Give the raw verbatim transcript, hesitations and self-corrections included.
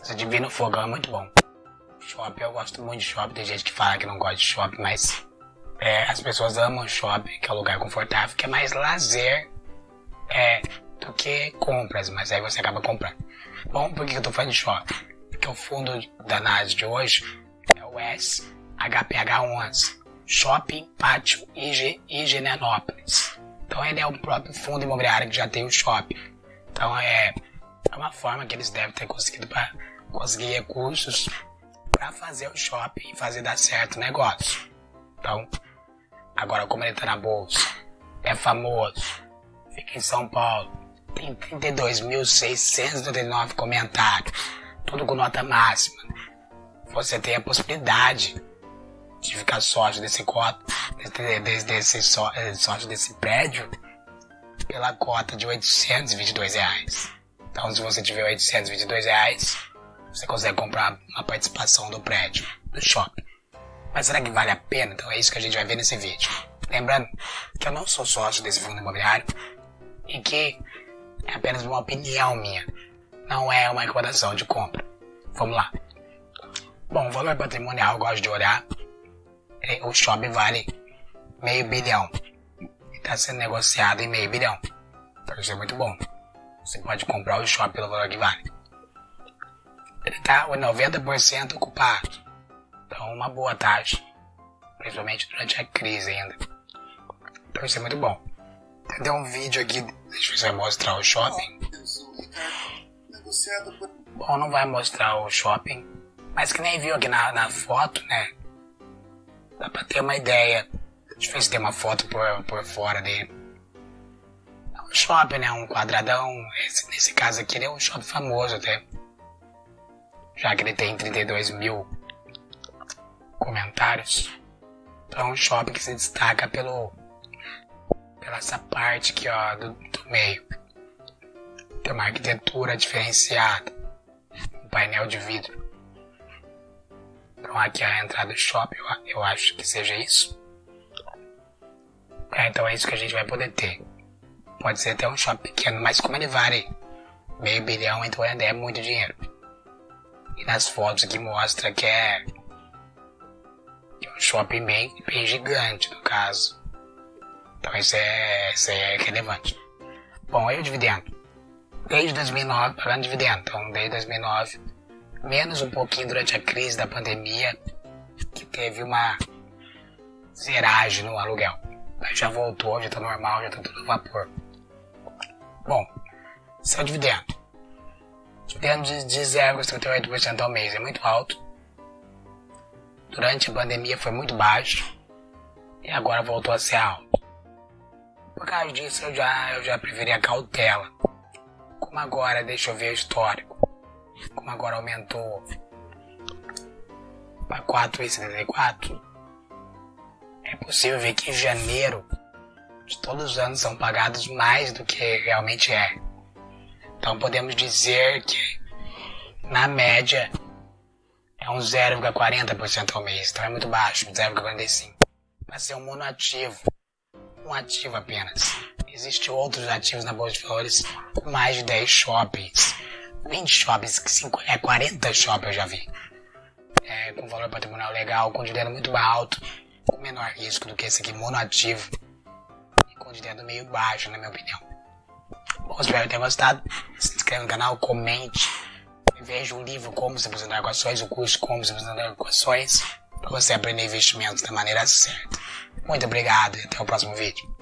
Essa Divino Fogão é muito bom. Shopping, eu gosto muito de shopping. Tem gente que fala que não gosta de shopping, mas é, as pessoas amam shopping, que é um lugar confortável, que é mais lazer é, do que compras, mas aí você acaba comprando. Bom, por que eu tô falando de shopping? Porque o fundo da análise de hoje é o S H P H onze, Shopping Pátio Higienópolis. Então ele é o próprio fundo imobiliário que já tem o shopping. Então é, é uma forma que eles devem ter conseguido para conseguir recursos para fazer o shopping e fazer dar certo o negócio. Então, agora como ele tá na bolsa, é famoso, fica em São Paulo, tem trinta e dois mil seiscentos e noventa e nove comentários, tudo com nota máxima. Você tem a possibilidade de ficar sócio desse cota, desse, desse só, sócio desse prédio, pela cota de oitocentos e vinte e dois reais. Então, se você tiver oitocentos e vinte e dois reais, você consegue comprar uma participação do prédio, do shopping. Mas será que vale a pena? Então é isso que a gente vai ver nesse vídeo. Lembrando que eu não sou sócio desse fundo imobiliário e que é apenas uma opinião minha, não é uma recomendação de compra. Vamos lá. Bom, o valor patrimonial eu gosto de olhar. O shopping vale meio bilhão. E está sendo negociado em meio bilhão. Então isso é muito bom. Você pode comprar o shopping pelo valor que vale. Ele está noventa por cento ocupado. Então uma boa taxa. Principalmente durante a crise ainda. Então isso é muito bom. Tem um vídeo aqui. Deixa eu ver se vai mostrar o shopping. Bom, não vai mostrar o shopping. Mas que nem viu aqui na, na foto, né? Dá pra ter uma ideia. Deixa eu ver se tem uma foto por, por fora dele. É um shopping, né? Um quadradão. Esse, nesse caso aqui ele é um shopping famoso até. Já que ele tem trinta e dois mil comentários. Então é um shopping que se destaca pelo, pela essa parte aqui, ó, do, do meio. Tem uma arquitetura diferenciada. Um painel de vidro. Então aqui é a entrada do shopping, eu, eu acho que seja isso. É, então é isso que a gente vai poder ter. Pode ser até um shopping pequeno, mas como ele vale meio bilhão, então ainda é muito dinheiro. E nas fotos aqui mostra que é, que é um shopping bem, bem gigante, no caso. Então isso é, isso é relevante. Bom, aí o dividendo. Desde dois mil e nove, pagando dividendo. Então desde dois mil e nove, menos um pouquinho durante a crise da pandemia, que teve uma zeragem no aluguel. Mas já voltou, já tá normal, já tá tudo a vapor. Bom, esse é o dividendo. Dividendo de, de zero vírgula trinta e oito por cento ao mês é muito alto. Durante a pandemia foi muito baixo. E agora voltou a ser alto. Por causa disso eu já, eu já preferia cautela. Como agora, deixa eu ver o histórico. Como agora aumentou para quatro reais e setenta e quatro, é possível ver que em janeiro de todos os anos são pagados mais do que realmente é. Então podemos dizer que na média é um zero vírgula quarenta por cento ao mês. Então é muito baixo, zero vírgula quarenta e cinco por cento. Vai ser um monoativo, um ativo apenas. Existem outros ativos na Bolsa de Valores com mais de dez shoppings. vinte shoppings, cinco, é, quarenta shoppings eu já vi. É, com valor patrimonial legal, com dividendo muito alto, com menor risco do que esse aqui, monoativo. E com dividendo meio baixo, na minha opinião. Bom, espero ter gostado. Se inscreva no canal, comente. Veja o livro Como Se Apresentar com Ações, o curso Como Se Apresentar com Ações, para você aprender investimentos da maneira certa. Muito obrigado e até o próximo vídeo.